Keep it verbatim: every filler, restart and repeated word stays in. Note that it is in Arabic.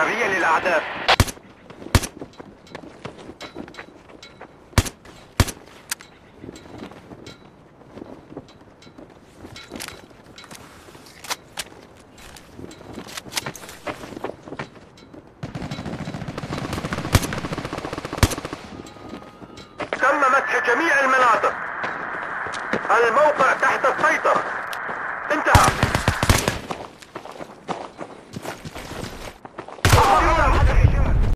سريا للأعداء. تم مسح جميع المناطق. الموقع تحت السيطرة. انتهى.